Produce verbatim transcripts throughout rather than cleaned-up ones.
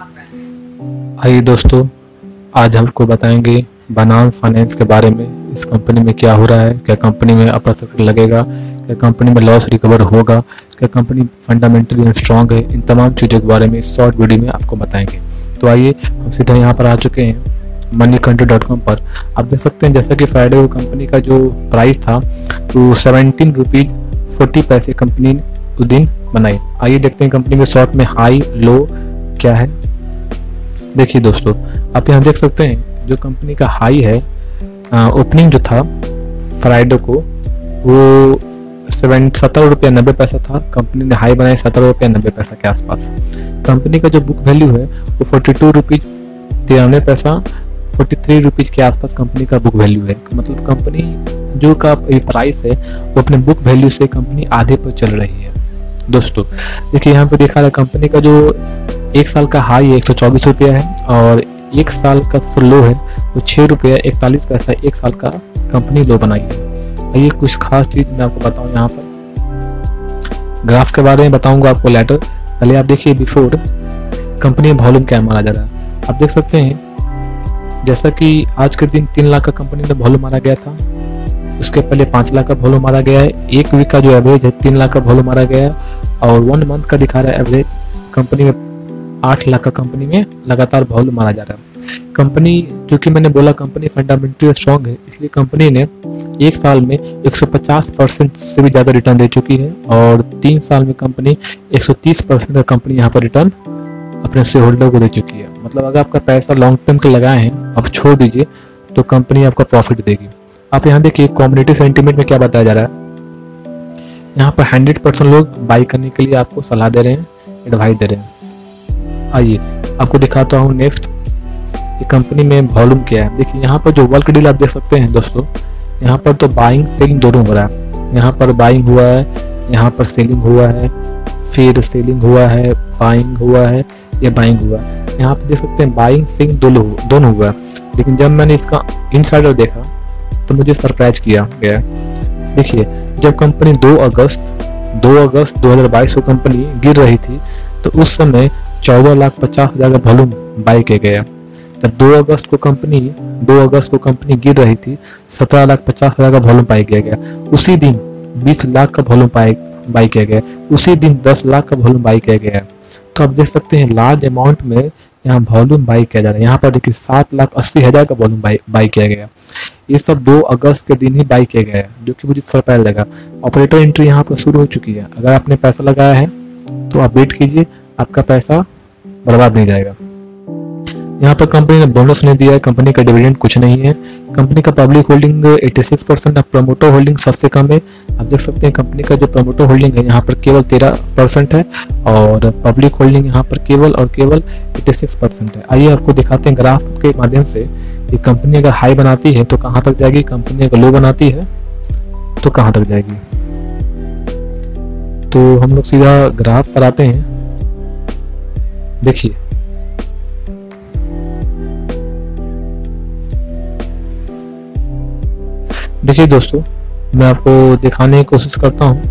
आइए दोस्तों, आज हम आपको बताएंगे बनाम फाइनेंस के बारे में। इस कंपनी में क्या हो रहा है, क्या कंपनी में अप्रॉफिट लगेगा, क्या कंपनी में लॉस रिकवर होगा, क्या कंपनी फंडामेंटली स्ट्रांग है, इन तमाम चीज़ों के बारे में इस शॉर्ट वीडियो में आपको बताएंगे। तो आइए हम सीधा यहाँ पर आ चुके हैं मनी कंट्री डॉट कॉम पर। आप देख सकते हैं जैसा कि फ्राइडे को कंपनी का जो प्राइस था तो सेवनटीन रुपीज फोर्टी पैसे कंपनी उस दिन बनाई। आइए देखते हैं कंपनी के शॉर्ट में हाई लो क्या है। देखिए दोस्तों, आप यहाँ देख सकते हैं जो कंपनी का हाई है, ओपनिंग जो था फ्राइडे को वो सेवन सत्रह रुपया नब्बे पैसा था। कंपनी ने हाई बनाया सत्रह रुपया नब्बे पैसा के आसपास। कंपनी का जो बुक वैल्यू है वो फोर्टी टू रुपीज तिरानवे पैसा फोर्टी थ्री रुपीज के आसपास कंपनी का बुक वैल्यू है। मतलब कंपनी जो का प्राइस है वो अपने बुक वैल्यू से कंपनी आधे पर चल रही है। दोस्तों देखिए यहाँ पे देखा रहा कंपनी का जो एक साल का हाई है एक सौ चौबीस रुपया है और एक साल का जो लो है वो छः रुपया इकतालीस पैसा एक साल का कंपनी लो बनाई है। ये कुछ खास चीज़ मैं आपको बताऊँ, यहाँ पर ग्राफ के बारे में बताऊंगा आपको लेटर। पहले आप देखिए बिफोर कंपनी में वॉल्यूम क्या मारा जा रहा है। आप देख सकते हैं जैसा कि आज के दिन तीन लाख का कंपनी में वॉल्यूम मारा गया था, उसके पहले पाँच लाख का वॉल्यूम मारा गया है। एक वीक का जो एवरेज है तीन लाख का वॉल्यूम मारा गया है और वन मंथ का दिखा रहा है एवरेज कंपनी में आठ लाख का कंपनी में लगातार वॉल्यूम मारा जा रहा है। कंपनी जो कि मैंने बोला कंपनी फंडामेंटली स्ट्रांग है, इसलिए कंपनी ने एक साल में एक सौ पचास परसेंट से भी ज़्यादा रिटर्न दे चुकी है और तीन साल में कंपनी एक सौ तीस परसेंट का कंपनी यहाँ पर रिटर्न अपने शेयर होल्डर को दे चुकी है। मतलब अगर आपका पैसा लॉन्ग टर्म के लगाए हैं आप छोड़ दीजिए तो कंपनी आपका प्रॉफिट देगी। आप यहाँ देखिए कम्युनिटी सेंटीमेंट में क्या बताया जा रहा है। यहाँ पर हंड्रेड परसेंट लोग बाई करने के लिए आपको सलाह दे रहे हैं, एडवाइस दे रहे हैं। आइए आपको दिखाता हूँ नेक्स्ट ये कंपनी में वॉल्यूम क्या है। देखिए यहाँ पर जो वर्क डील आप देख सकते हैं दोस्तों, यहाँ पर तो बाइंग सेलिंग दोनों हो रहा है। यहाँ पर बाइंग हुआ है, यहाँ पर सेलिंग हुआ है, फिर सेलिंग हुआ है, बाइंग हुआ है, ये बाइंग हुआ है। यहाँ पर देख सकते हैं बाइंग सेलिंग दोनों दोनों हुआ है। लेकिन जब मैंने इसका इनसाइडर देखा तो मुझे सरप्राइज किया गया। देखिए जब कंपनी दो अगस्त दो अगस्त दो हज़ार बाईस को कंपनी गिर रही थी तो उस समय चौदह लाख पचास हजार का वॉल्यूम बाई किया गया। तब दो अगस्त को कंपनी दो अगस्त को कंपनी गिर रही थी, सत्रह लाख पचास हजार का वॉल्यूम बाई किया गया। उसी दिन बीस लाख का वॉल्यूम बाई बाई किया गया। उसी दिन दस लाख का वॉल्यूम बाई किया गया। तो आप देख सकते हैं लार्ज अमाउंट में यहाँ वॉल्यूम बाई किया जा रहा है। यहाँ पर देखिए सात लाख अस्सी हजार का वॉल्यूम बाई बाई किया गया। ये सब दो अगस्त के दिन ही बाई किया गया है, जो कि मुझे सरप्राइज लगा। ऑपरेटर एंट्री यहाँ पर शुरू हो चुकी है। अगर आपने पैसा लगाया है तो आप वेट कीजिए, आपका पैसा बर्बाद नहीं जाएगा। यहाँ पर कंपनी ने बोनस नहीं दिया है, कंपनी का डिविडेंड कुछ नहीं है। कंपनी का पब्लिक होल्डिंग छियासी परसेंट है, प्रमोटर होल्डिंग सबसे कम है। आप देख सकते हैं कंपनी का जो प्रमोटर होल्डिंग है यहाँ पर केवल तेरह परसेंट है और पब्लिक होल्डिंग यहाँ पर केवल और केवल छियासी परसेंट है। आइए आपको दिखाते हैं ग्राफ के माध्यम से ये कंपनी अगर हाई बनाती है तो कहाँ तक जाएगी, कंपनी अगर लो बनाती है तो कहाँ तक जाएगी। तो हम लोग सीधा ग्राफ पर आते हैं। देखिए देखिए दोस्तों, मैं आपको दिखाने की कोशिश करता हूं।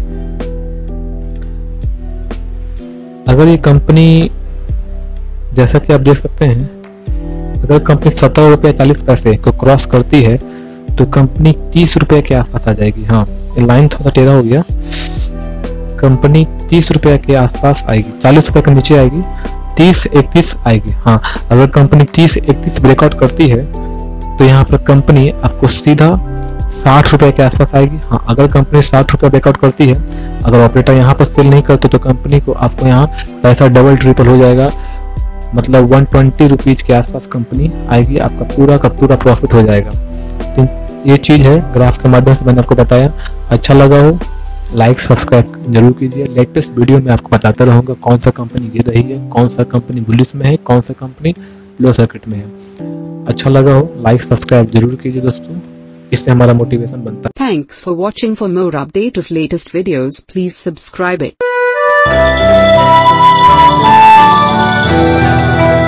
अगर ये कंपनी जैसा कि आप देख सकते हैं, अगर कंपनी सत्रह रुपये चालीस पैसे को क्रॉस करती है तो कंपनी तीस रुपये के आसपास आ जाएगी। हाँ, ये लाइन थोड़ा टेढ़ा हो गया। कंपनी तीस रुपये के आसपास आएगी, चालीस रुपये के नीचे आएगी, तीस इकतीस आएगी। हाँ, अगर कंपनी तीस इकतीस ब्रेकआउट करती है तो यहाँ पर कंपनी आपको सीधा साठ रुपए के आसपास आएगी। हाँ, अगर कंपनी साठ रुपए ब्रेकआउट करती है, अगर ऑपरेटर यहाँ पर सेल नहीं करते तो कंपनी को आपको यहाँ पैसा डबल ट्रिपल हो जाएगा। मतलब वन ट्वेंटी रुपीज के आसपास कंपनी आएगी, आपका पूरा का पूरा प्रॉफिट हो जाएगा। तो ये चीज़ है ग्राफ के माध्यम से मैंने आपको बताया। अच्छा लगा हो लाइक सब्सक्राइब जरूर कीजिए। लेटेस्ट वीडियो में आपको बताता रहूँगा कौन सा कंपनी गिर रही है, कौन सा कंपनी बुलिश में है, कौन सा कंपनी लो सर्किट में है। अच्छा लगा हो लाइक सब्सक्राइब जरूर कीजिए दोस्तों, इससे हमारा मोटिवेशन बनता है। Thanks for watching. For more update of latest videos, please subscribe it.